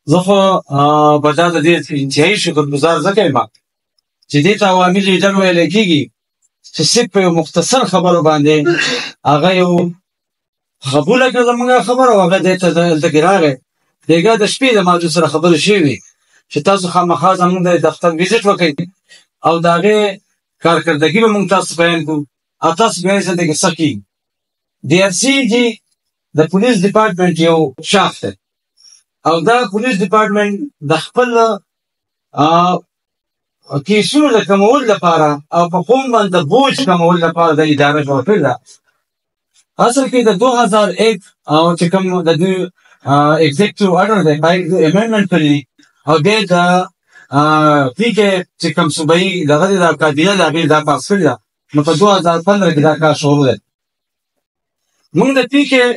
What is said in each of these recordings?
زه خو به دا د دې انتهایي شکرګزار ځکه یم چې دې ته عوامي لیډر ویلی کېږي چې صرف په یو مختصر خبرو باندې هغه یو قبوله کړه زموږ خبره او هغه دې ته دلته کې راغی. بېګا د شپې د ما سره خبرې شوې وي چې تاسو خامخا زموږ د دفتر ویزټ وکړئ او د هغې کارکردګي به موږ تاسو بیان کړو او تاسو بیا یې دې کې څه کېږي. ډي آر سی جي د پولیس ډپارټمنټ یو شاخ دی او دا پولیس ډپارټمنټ د خپل کیسونو د کمولو لپاره او په قوم باندې بوج کمولو لپاره د اداره جوړه کړې ده. اصل کې د 2001 او چې کوم د دوی ایگزیکټیو آرډر دی پای امندمنټ کړی دي او بیا د پی کې چې کوم صوبایي دغه د کابینه د هغې دا پاس کړې ده نو په 2015 کې دا کار شروع دی. موږ د پی کې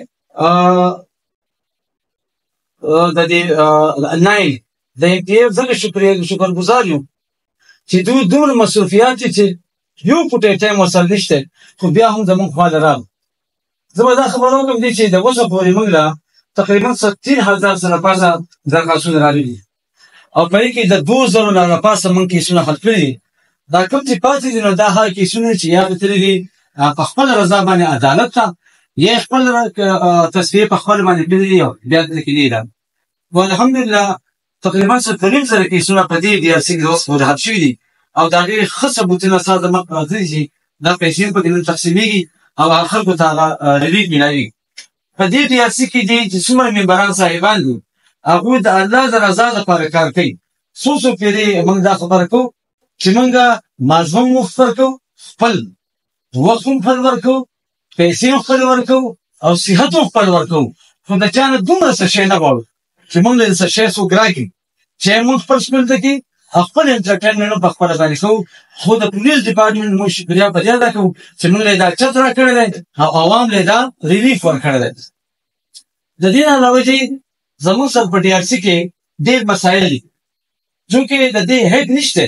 د دې ناین د ام پی اف ځکه شکرګزار یو چې دوی دومره مصروفیات دي چې یو فوټی ټایم ورسره نشته خو بیا هم زموږ خواله راغلو. زه به دا خبره وکړم دې چې د اوسه پورې موږ له تقریبا 30,000 سره پاسه درخواستونه راغلي او په دې کې د 2,000 نه راپاسه موږ کیسونه حل کړي دي. دا کوم چې پاتې دي نو دا هغه کیسونه چې یا تللي دي په خپله رضا باندې عدالت ته یا خپل تصفیه په خپل باندې کړي دي او بیا دلته کې دي. والحمدلله تقریبا 30,000 کیسونه په دې ډي آر سي کې اوس پورې حل شوي دي او د هغې ښه ثبوتونه ستا زموږ راځي چې دا پیسې په کې نن تقسیمېږي او هغه خلکو ته هغه ریلیف ملاوېږي. په دې ډي آر سي کې دي چې څومره ممبران صاحبان دي هغوی د الله د رضا لپاره کار کوي. څو څو پېرې موږ دا خبره کوو چې موږ مازغه هم مفت ورکوو، خپل وخت هم خپل ورکوو، پیسې هم خپل ورکوو او صحت هم خپل ورکوو. خو د چا نه دومره څه شی نه غواړو چې موږ له څه شی څوک راکړي چې موږ خپل شپېل ته کې خپل انټرټینمنټ هم په خپله باندې کوو. خو د پولیس ډپارټمنټ موږ شکریا په دې ادا کوو چې موږ له یې دا چت راکړی دی او عوام له یې دا ریلیف ورکړی دی. د دې نه علاوه چې زموږ سره په ډي آر سي کې ډېر مسایل دي چونکې د دې هیډ نشته.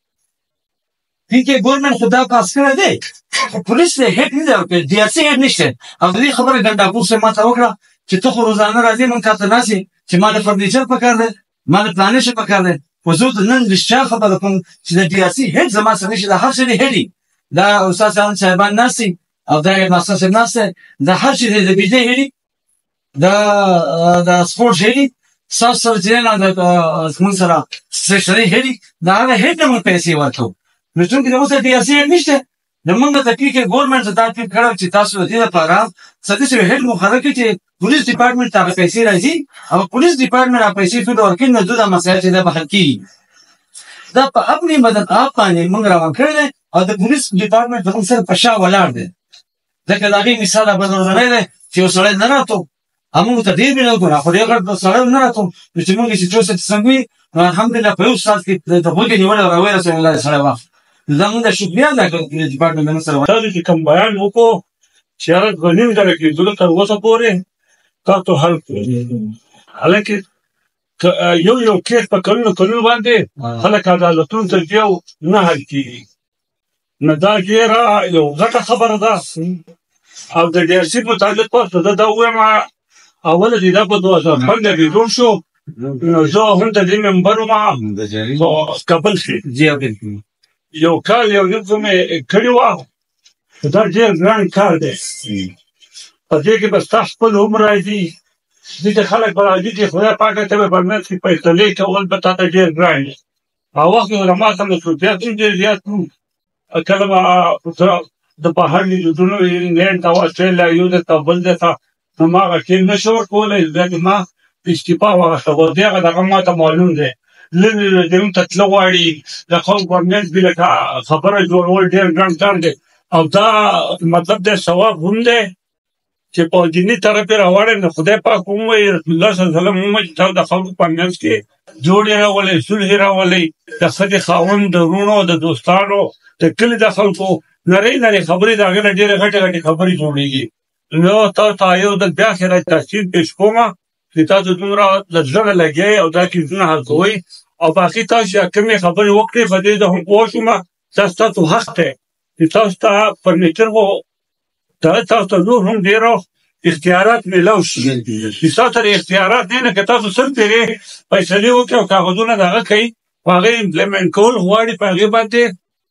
ټیکې ګورنمنټ خو دا پاس کړی دی پولیس ته هیډ نه دی ورکړی، ډي آر سي هیډ نشته. او د دې خبره ګنډاپور صاحب ما ته وکړه چې ته خو روزانه راځې موږ تا ته ناستې چې ما د فرنیچر پکار دی ما د پلانې شی پکار دی. خو زه د نن رښتیا خبره کوم چې د ډي آر سي هیډ زما سره نشي. دا هر شی دی هیډ دی، دا استاد صاحبان ناستې او دا ماستر صاحب ناست دی، دا هر شی دی د بجلی هیډ دی، د سپورټ هیډ دی، ستاسو سره چې دی نه زموږ سره سټیشنري هیډ دی، د هغه هیډ ته موږ پیسې ورکوو. نو چونکې د اوس ډي آر سي هیډ نشته نو موږ ته کې ګورنمنټ ته دا فکر کړی چې تاسو د دې لپاره څه داسې یو هیډ مقرر کړي چې پولیس ډپارټمنټ ته هغه پیسې راځي او پولیس ډپارټمنټ هغه پیسې فیډ ورکړي نو دوی دا مسایل چې دا به حل کېږي. دا په اپنې مدد آپ باندې موږ روان کړی دی او د پولیس ډپارټمنټ زموږ سره په شا ولاړ دی. ځکه د هغې مثال ورځنی دی چې یو سړی نه راتو موږ ته ډېر مینه وکړو خو ډېر غټ سړی نه راتو نو چې موږ یې چې څو څنګه وي نو الحمدلله په یو ساعت کې د غوږې نیولې راورسېدل سړی واخ زموږ د شکریا ادا کړو پولیس ډپارټمنټ سره تاسو چې کوم بیان وکړو چې هغه غنیم ډله کې دلته تر اوسه پورې تاسو حل کړی. حالانکې یو کیس په کلونو باندې خلک عدالتونو ته ځي او نه حل کېږي. نو دا ډېره یو غټه خبره ده او د ډي آر سي متعلق ورته زه دا ووایم اوله چې دا په 2015 کې جوړ شو نو زه هم د دې ممبر وم په کابل کې یو کال یو ځل مې کړی وه. دا ډېر ګران کار دی په دې کې به ستا خپل هم راځي دلته خلک به راځي چې خدای پاکه ته به په منځ کې فیصلې کول به تا ته ډېر ګران وي. هغه وخت کې علما ته مصروفیت هم ډېر زیات وو. کله به د بهر لیدونو انګلینډ ته اسټرالیا یو ځای ته بل ځای ته نو ما هغه کې نه شو ورکولی بیا دې ما استعفا واخیسته خو دې هغه دغه ما ته معلوم دی لرې ځایونو ته تله غواړي د خلکو په منځ کې لکه خبره جوړول ډېر ګران کار دی او دا مطلب دی ثواب هم دی چې په دیني طرف یې راوړی نو خدای پاک هم وایي رسول الله صلی الله علیه وسلم هم وایي چې تاسو د خلکو په منځ کې جوړې راولئ صلح راولئ د ښځې خاوند د وروڼو د دوستانو د کلي د خلکو نرۍ خبرې د هغې نه ډېرې غټې خبرې جوړېږي. نو تاسو ته یو ځل بیا خیرات تحصیل پېښ کوم چې تاسو دومره له زړه نه لګیئ او دا کیسونه حل کوئ او باقي تاسو چې کومې خبرې وکړې په دې زه هم پوه شوم دا ستاسو حق دی چې تاسو ته فرنیچر خو تاسو ته نور هم ډېره اختیارات میلاو شي چې تاسو سره اختیارات نه که تاسو سر تیرې فیصلې وکړئ او کاغذونه د هغه کوي په هغه امپلیمنټ کول غواړي په هغې باندې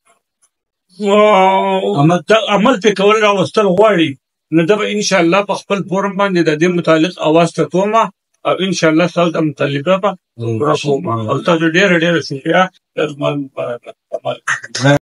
عمل پې کول راوستل غواړي نو ده به انشاءالله په خپل فورم باندې د دې متعلق اواز ټکومه او انشاءالله ستاسو د مطالبه به پوره کوم او تاسو ډېره ډېره شکریه